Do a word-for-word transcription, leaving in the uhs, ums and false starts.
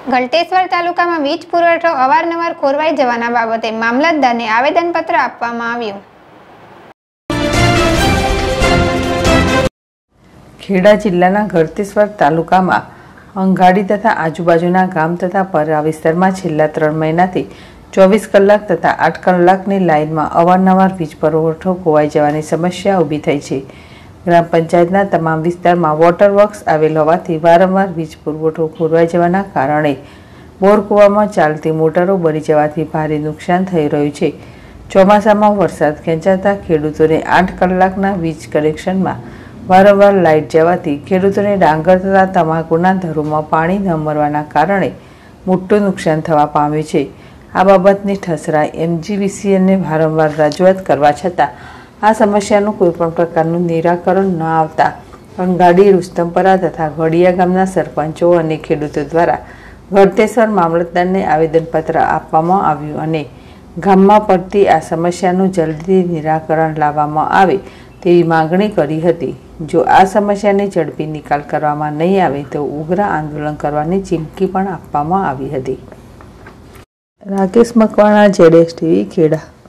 ગળતેશ્વર તાલુકામાં વીજ પુરવઠો અવારનવાર ખોરવાઈ જવાના બાબતે મામલતદારને આવેદનપત્ર આપવામાં આવ્યું। ખેડા જિલ્લાના ગળતેશ્વર તાલુકામાં અંગાડી તથા આજુબાજુના ગામ તથા પરા વિસ્તારમાં છેલ્લા ત્રણ મહિનાથી ચોવીસ કલાક તથા આઠ કલાકની લાઇનમાં અવારનવાર વીજ પુરવઠો ખોવાઈ જવાની સમસ્યા ઊભી થઈ છે। ગ્રામ પંચાયતના તમામ વિસ્તારમાં વોટર વર્ક્સ આવેલ હોવાથી વારંવાર વીજ પુરવઠો ખોરવાઈ જવાના કારણે બોર કૂવામાં ચાલતી મોટરો બળી જવાથી ભારે નુકસાન થઈ રહ્યું છે। ચોમાસામાં વરસાદ ખેંચાતા ખેડૂતોને આઠ કલાકના વીજ કનેક્શનમાં વારંવાર લાઇટ જવાથી ખેડૂતોને ડાંગર તથા તમાકુના ધરોમાં પાણી ન મળવાના કારણે મોટું નુકસાન થવા પામ્યું છે। આ બાબતની ઠસરાઈ એમજીવીસીએલને વારંવાર રજૂઆત કરવા છતાં આ સમસ્યાનું કોઈપણ પ્રકારનું નિરાકરણ ન આવતા અંગાડી, રુસ્તમપરા તથા ઘડિયા ગામના સરપંચો અને ખેડૂતો દ્વારા ગળતેશ્વર મામલતદારને આવેદનપત્ર આપવામાં આવ્યું અને ગામમાં પડતી આ સમસ્યાનું જલ્દી નિરાકરણ લાવવામાં આવે તેવી માંગણી કરી હતી। જો આ સમસ્યાને ઝડપી નિકાલ કરવામાં નહીં આવે તો ઉગ્ર આંદોલન કરવાની ચીમકી પણ આપવામાં આવી હતી। રાકેશ મકવાણા, જેડેશ ટીવી, ખેડા।